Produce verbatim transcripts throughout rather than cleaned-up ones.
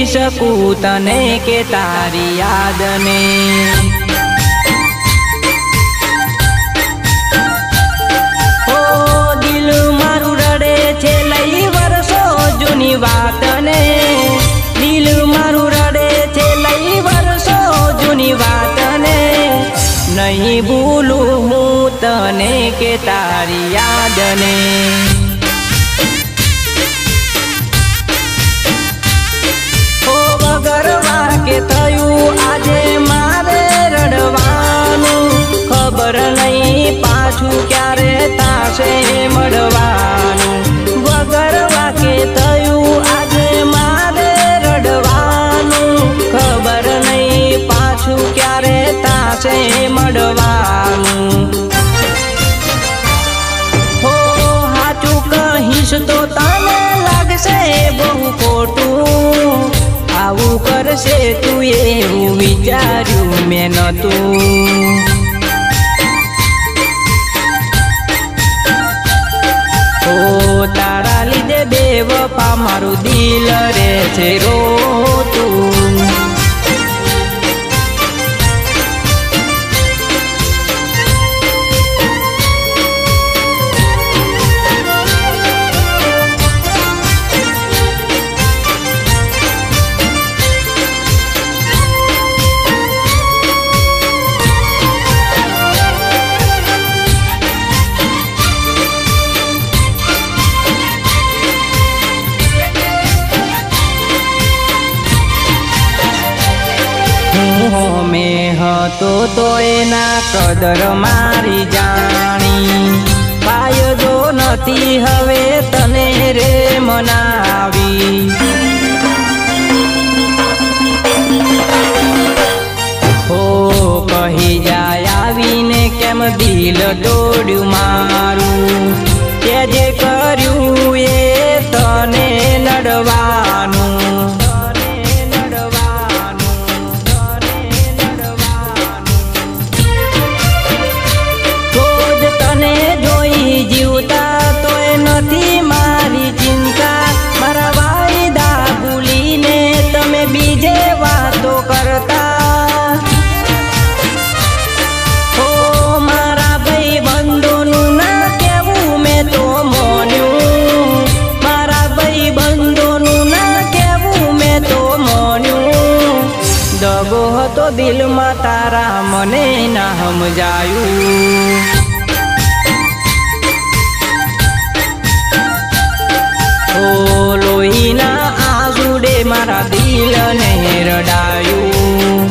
શકું તને કે તારી યાદને। ઓ દિલ મારું રડે છે લઈ વર્ષો જૂની વાતને, દિલ મારું રડે છે લઈ વર્ષો જૂની વાતને, નહીં ભૂલું હું તને કે તારી યાદને। કે થયું આજે મારે રડવાનું, ખબર નહીં પાછું ક્યારે તાશે મળવાનું। વગર વાકે થયું આજે મારે રડવાનું, ખબર નહીં પાછું ક્યારે તાશે મળવાનું। હો હાચું કહીશ તો તને લાગશે બહુ ખોટું, આવું કરશે તું એવું વિચાર્યું મેં નતું। ઓ તારા લીધે બેવફા મારું દિલ રે છે રોતું। મેં હતો તો એના કદર મારી જાણી, ફાયદો નથી હવે તને રે મનાવી। હો કહી જાય આવીને કેમ દિલ તોડ્યું મારું, તે જે કર્યું એ તને નડવાનું। જીવતા તોય નથી મારી ચિંતા, મારા વાયદા ભૂલીને તમે બીજે વાતો કરતા। ઓ મારા ભાઈ બંધોનું ના કેવું મેં તો મોન્યું, મારા ભાઈ બંધોનું ના કેવું મેં તો મોન્યું। દગો હતો દિલમાં તારા મને ના સમજાયું। ઓ લોહીના આંસુડે મારા દિલને રડાયું।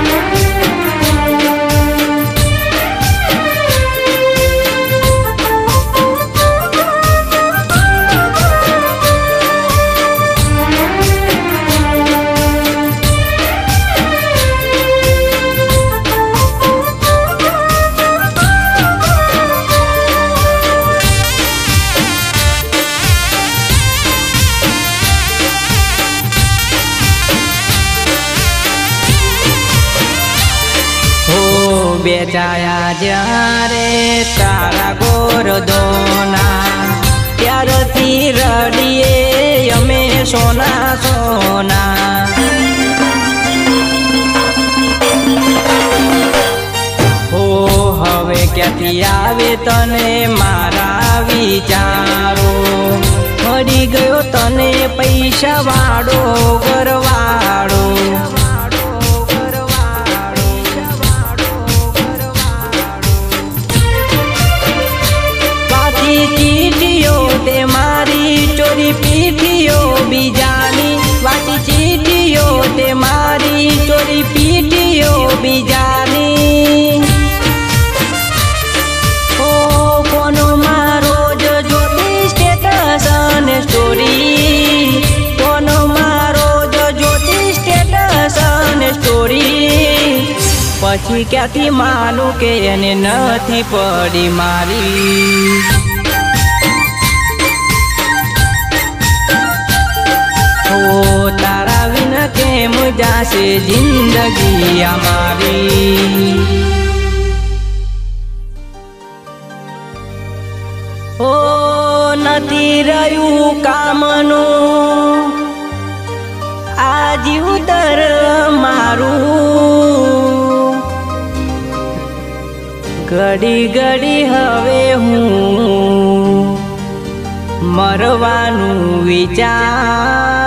બેચાયા જ્યારે તારા ગોરદોના, ત્યારથી રડીએ અમે સોના સોના। હો હવે ક્યાંથી આવે તને મારા વિચારો, મળી ગયો તને પૈસા વાળો ઘરવાળો। ચીઠીઓ તે મારી ચોરી પીઠીઓ બીજાની, વાટી ચીઠીઓ તે મારી ચોરી પીઠીઓ બીજાની। ઓ કોનો મારો જ જોતી સ્ટેટસ અને સ્ટોરી, કોનો મારો જ જોતી સ્ટેટસ અને સ્ટોરી, પછી ક્યાંથી માનું કે એને નથી પડી મારી। ઓ તારા વિના કેમ જાશે જિંદગી અમારી। ઓ નથી રહ્યું કામનું આ જીવતર મારું ઘડી ઘડી હવે હું મરવાનું વિચાર